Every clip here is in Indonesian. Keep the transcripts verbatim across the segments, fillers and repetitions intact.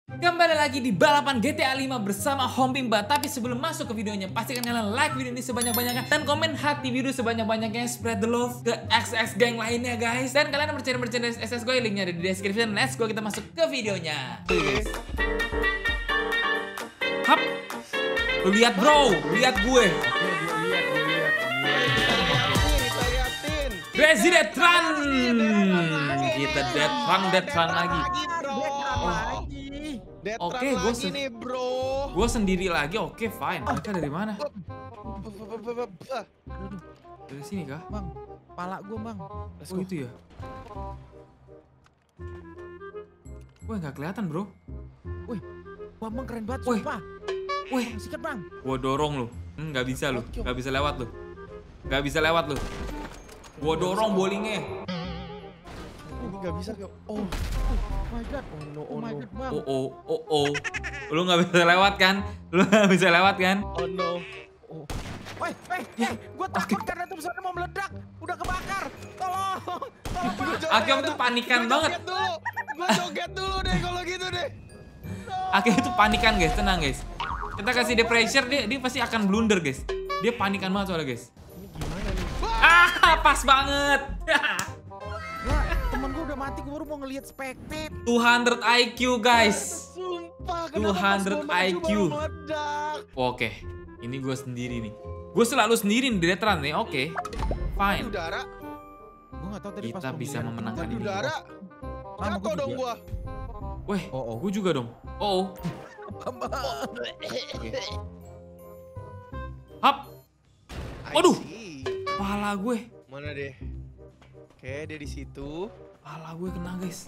Kembali lagi di balapan G T A lima bersama Hompimba. Tapi sebelum masuk ke videonya, pastikan kalian like video ini sebanyak-banyaknya dan komen hati biru sebanyak-banyaknya. Spread the love ke X X gang lainnya guys. Dan kalian merchant-merchandise S S gue, linknya ada di description. Let's go, kita masuk ke videonya. Hap, lu lihat bro, lihat gue. Crazy Death Run. Kita Death Run, Death Run lagi. Oke, okay, gue sen nih, bro. Gue sendiri lagi, oke, okay, fine. Mereka dari mana? Dari sini kah? Bang, pala gue bang. Oh itu ya? Wah nggak kelihatan bro. Wih, bang, bang keren banget, wih. Sumpah. Wih, sikat bang. Gue dorong lu, nggak hmm, bisa lu, nggak bisa lewat lu, nggak bisa lewat lu. Gue dorong bowlingnya. Gak bisa. Oh, oh my god. Oh no, oh, my god, bang. Oh oh oh oh. Lu nggak bisa lewat kan? Lu nggak bisa lewat kan? Oh no. Oh. Woi, woi, ya, gue takut karena tuh pesawatnya mau meledak. Udah kebakar. Tolong. Tolong. Akyong tuh panikan banget. Gue joget dulu deh kalau gitu deh. Akyong tuh panikan guys, tenang guys. Kita kasih dia pressure, dia dia pasti akan blunder guys. Dia panikan banget soalnya guys. Ini gimana nih? Ah, pas banget. Temen gue udah mati, gue baru mau ngeliat spektet. dua ratus I Q guys. Sumpah, dua ratus I Q. Oke, ini gue sendiri nih. Gue selalu sendiri di Death Run nih. Oke, fine. Udara. Gue nggak tahu tadi pas kita bisa memenangkan ini. Udara. Jatuh dong gue. Weh, oh, oh. gue juga dong. Oh, oh. Hap. Waduh. Pala gue. Mana deh? Oke, dia di situ. Pala gue kena guys.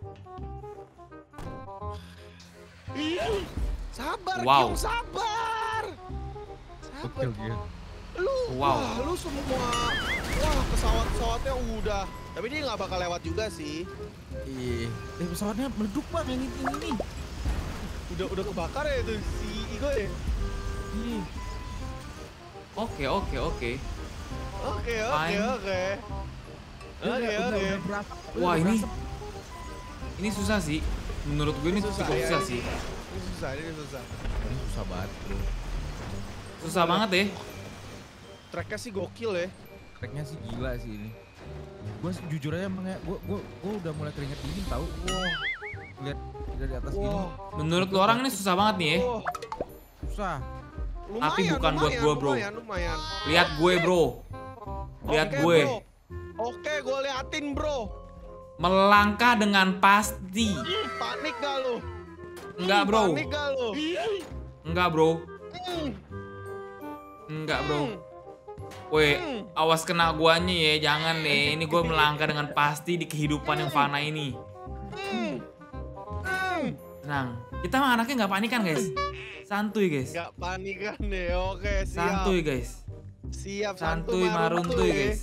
Sabar, wow. Kyung, sabar. Sabar. Okay, okay. Lu, wow. Wah, lu semua, wah pesawat-pesawatnya udah. Tapi dia nggak bakal lewat juga sih. Iya. Eh, pesawatnya meleduk bang, yang ini ini. Udah udah kebakar ya itu si Igo ya. Iya. Oke oke oke. Oke oke oke. Oke oke. Wah ini, ini susah sih. Menurut gue ini susah, cukup ya, susah ini, sih. Ini susah, ini susah. Ini susah banget bro. Susah ya. banget deh. Tracknya sih gokil ya. Tracknya sih gila sih ini. Gue jujur aja emang ya, gue gue gue udah mulai keringet dingin tahu. Wow. Lihat dari atas wow. Ini. Menurut lo orang ini susah banget nih ya. Wow. Susah. Lumayan, tapi bukan lumayan, buat gue bro. Lumayan, lumayan. Lihat gue bro. Lihat okay, gue. Bro. Oke, gue liatin bro. Melangkah dengan pasti. Panik gak lu? Enggak bro. Panik gak lu? Enggak bro. Enggak bro. Weh, awas kena guanya ya, jangan deh. Ini gue melangkah dengan pasti di kehidupan yang fana ini. Tenang, kita mah anaknya nggak panikan guys. Santuy guys. Gak panikan deh, oke siap. Santuy guys. Siap, santuy maruntuy guys.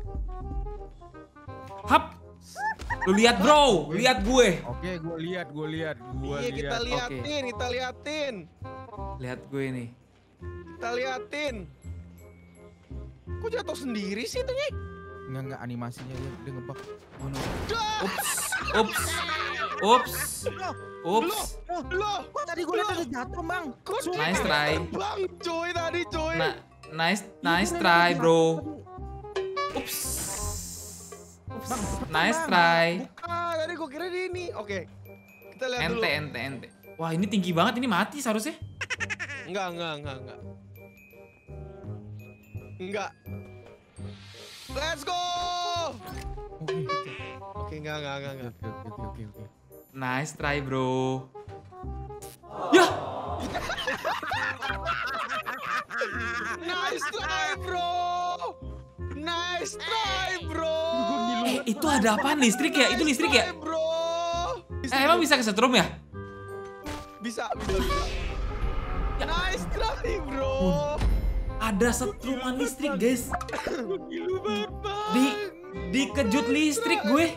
Hap. Lu lihat bro, lihat gue. Oke, gue lihat, gue lihat, gue lihat. Iya, kita liatin, okay. kita liatin. Lihat gue nih. Kita liatin. Kok jatuh sendiri sih itu nih? Enggak, enggak, animasinya dia, dia ngebug. Oh no. Ups, ups, ups, ups. Loh, tadi gue lihat ada jatuh bang. Nice try. Bang, coy tadi coy. Nah, nice, nice try bro. Ups. Bang, nice try. Bukan, tadi gue kira di ini. Oke, kita lihat dulu. Ente, ente, ente. Wah ini tinggi banget, ini mati seharusnya. Enggak, enggak, enggak, enggak. Enggak. Let's go. Oke, oke, enggak, enggak, enggak, enggak. Oke, oke, oke, oke. Nice try bro. Ya. Nice try bro. Nice try bro. Eh itu ada apaan, listrik ya? Itu listrik ya? Bro. Eh emang bisa kesetrum ya? Bisa, bisa, bisa. Nice try bro. Ada setruman listrik guys. Di dikejut listrik gue.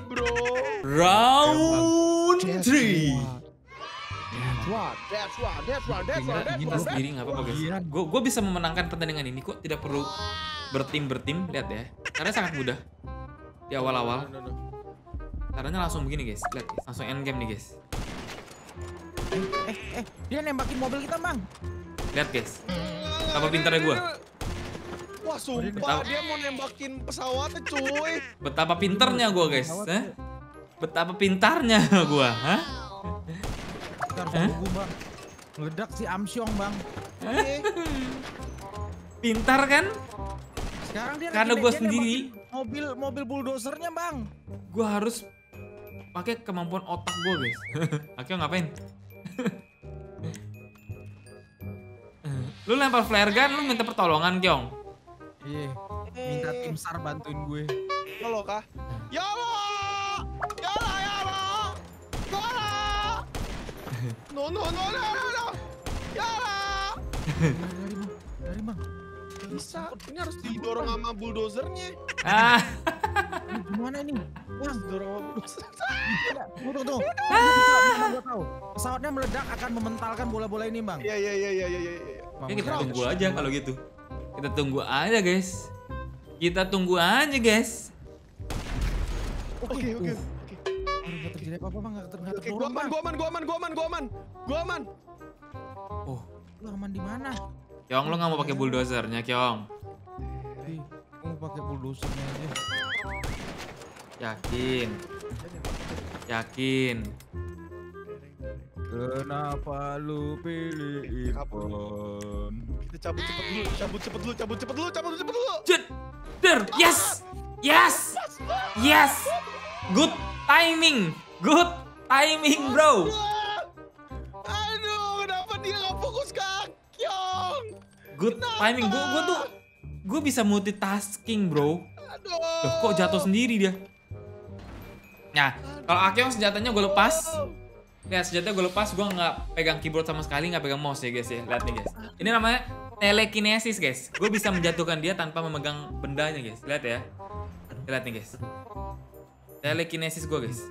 Round three. That's right, that's right, that's right, that's right. Kita sendiri nggak apa-apa guys. Gue gue bisa memenangkan pertandingan ini kok, tidak perlu bertim bertim. Lihat ya, karena sangat mudah di awal-awal. Caranya langsung begini guys, lihat guys. Langsung end game nih guys. Eh, dia nembakin mobil kita, Bang. Lihat guys. Apa pintarnya gua? Wah, sumpah dia mau nembakin pesawatnya, cuy. Betapa pintarnya gua, guys. Hah? Betapa pintarnya gua, hah? Kita harus tunggu, Bang. Meledak si Amsyong, Bang. Pintar kan? Sekarang dia karena lagi gua dia sendiri nembakin mobil mobil bulldozernya, Bang. Gua harus pakai kemampuan otak gua, guys. Akio ngapain? Lu lempar flare gun, lu minta pertolongan, Kyong. Iya, minta tim SAR bantuin gue. Halo, Kak. Ya Allah! Ya Allah, ya Allah! Ya Allah! No, no, no, no, no, no! Ya Allah! Dari Bang, dari Bang. Bisa, ini harus didorong sama bulldozernya. Ah. Ini gimana ini? Bang, Didorong sama bulldozer. tunggu, tunggu, tunggu. Bisa, gua tahu. Pesawatnya meledak akan mementalkan bola-bola ini, Bang. Iya, iya, iya, iya, iya, iya. Ya kita tunggu aja kalau gitu. Kita tunggu aja, guys. Kita tunggu aja, guys. Oke, oke, oke. Aduh, gak terjadi apa-apa, Bang. Gak terjadi Oke, gua aman, gua aman, gua aman, gua aman, gua aman. Gua aman. Oh, Lu aman di mana? Kyong, lu nggak mau pakai bulldozernya, Kyong? Ih, mau pakai bulldozernya aja. Yakin? Yakin? Kenapa lu pilih Ipon? Kita cabut cepet dulu, cabut cepet dulu, cabut cepet dulu, cabut cepet dulu. Jet, der, yes, yes, yes. Good timing, good timing, bro. Aduh, kenapa dia nggak fokus ke Kyong? Good timing, gua, gua tuh, gua bisa multitasking, bro. Aduh. Loh, kok jatuh sendiri dia? Nah, kalau Akyong senjatanya gue lepas. Lihat, senjatanya gue lepas, gue nggak pegang keyboard sama sekali, nggak pegang mouse ya guys ya. Lihat nih guys. Ini namanya telekinesis guys. Gue bisa menjatuhkan dia tanpa memegang bendanya guys. Lihat ya. Lihat nih guys. Telekinesis gue guys.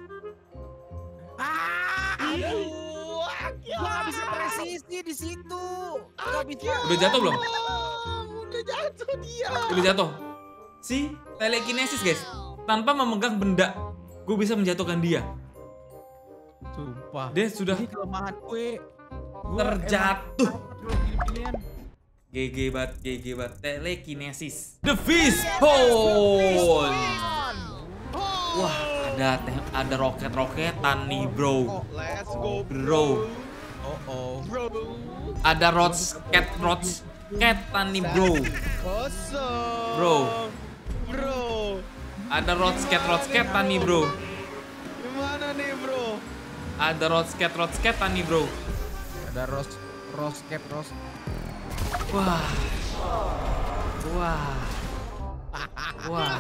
Aduh, gua gak bisa presisi di situ. Gak bisa. Udah jatuh belum? Udah jatuh dia. Udah jatuh. Si telekinesis guys. Tanpa memegang benda, gue bisa menjatuhkan dia. Sumpah. Dia sudah Ini kelemahan gue. Gua terjatuh. emang kalau gini-ginian. G G bat, G G bat, telekinesis. The Fishbone. Wah, ada ada roket-roketan nih, bro. Let's go, Bro. Oh oh. bro. Ada rocket roketan nih, bro. Kosong. Bro. Bro. Ada rocket roketan nih, bro. Gimana nih, bro? Ada rocket roketan nih, bro. Ada ros rosket ros. Wah. Wah. Wah.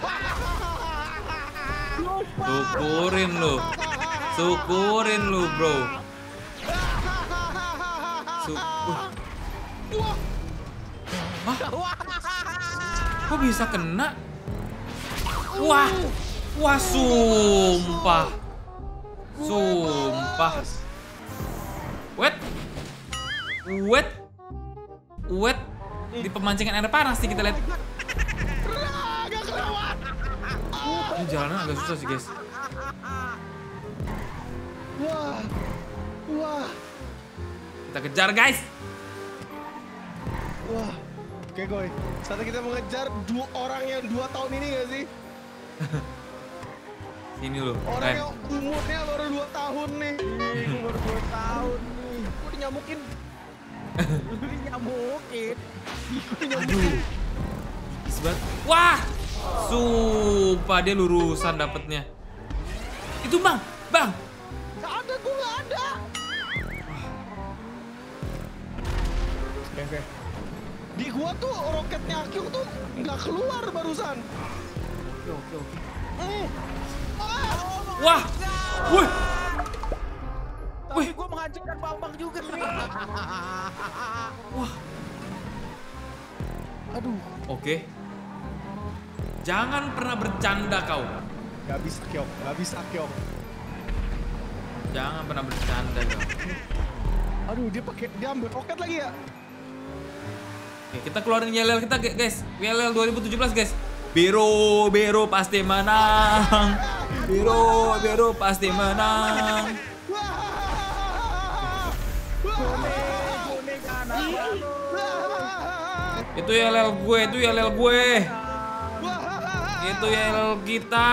Syukurin lu. Syukurin lu, bro. Su uh. Hah? Kok bisa kena? Wah. Wah, sumpah. Sumpah. Wet. Wet. Wet. Di pemancingan air panas sih kita lihat. Agak kelewat. Ini jalanan agak susah sih, guys. Wah. Wah. Kita kejar, guys. Wah. Oke, Goy. Saatnya kita mengejar dua orang yang dua tahun ini gak sih? Sini lu. Orang Ren. yang umurnya baru dua tahun nih. Ih, baru dua tahun nih. Gue dinyamukin. Lu dinyamukin. Gue dinyamukin. Sebat. Wah. Sumpah dia lurusan dapetnya. Itu, Bang. Bang. Gak ada, gue gak ada. Oke, oke. Di gua tuh roketnya Akyong tuh nggak keluar barusan. Oke, oke, oke. Hmm. Ah. Wah. Wih. Tapi Wih. gue menghancurkan Bambang juga nih. Wah. Aduh. Oke. Jangan pernah bercanda kau. Gak bisa Kyong, gak bisa Kyong. Jangan pernah bercanda kau. Aduh, dia pakai dia ambil roket lagi ya. Oke, kita keluarin yel-yel kita, guys. Yel-yel dua ribu tujuh belas, guys. Biru, biru pasti menang. Biru, biru pasti menang. Wah. Itu ya lel gue, itu ya lel gue. Itu ya lel kita.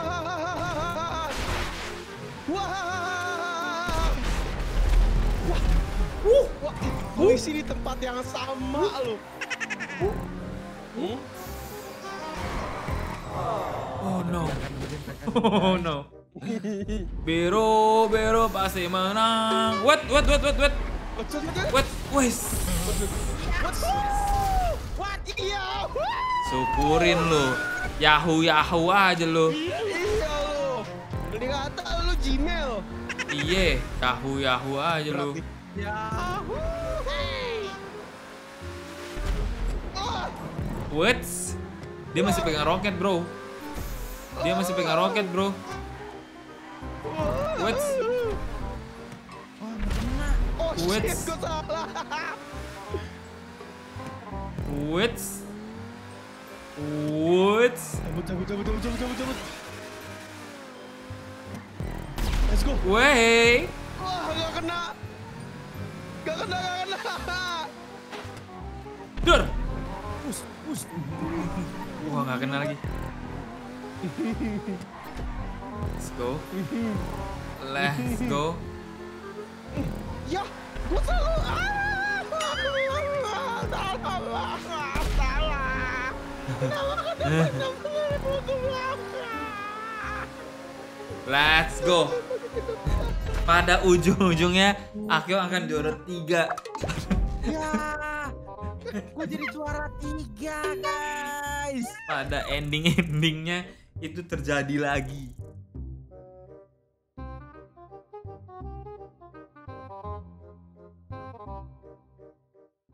Polisi di tempat yang sama loh. Oh no. Oh no. Biru, biru pasti menang. What, what, what, what, what? What, wes. What? Iya. Syukurin lu. Yahoo, Yahoo aja lu. Iya lo. Ini kata lu Gmail. Iye, Yahoo, Yahoo aja lu. Yahoo. What? Dia masih pegang roket, bro. Dia masih pegang roket, bro. What? Oh What? shit, gue salah. What? What? Cabut, cabut, cabut, cabut, cabut, cabut, cabut. Let's go. Wey. Wah, gak kena. Gak kena, gak kena. Dur. Push, push. Wah, nggak kena lagi. Let's go. Let's go. Ya, gue salah. Ah, salah, salah. Kenapa kenapa kenapa ke belakang? Let's go. Pada ujung-ujungnya Akio akan juara tiga. Ya, gue jadi juara tiga guys. Pada ending-endingnya itu terjadi lagi.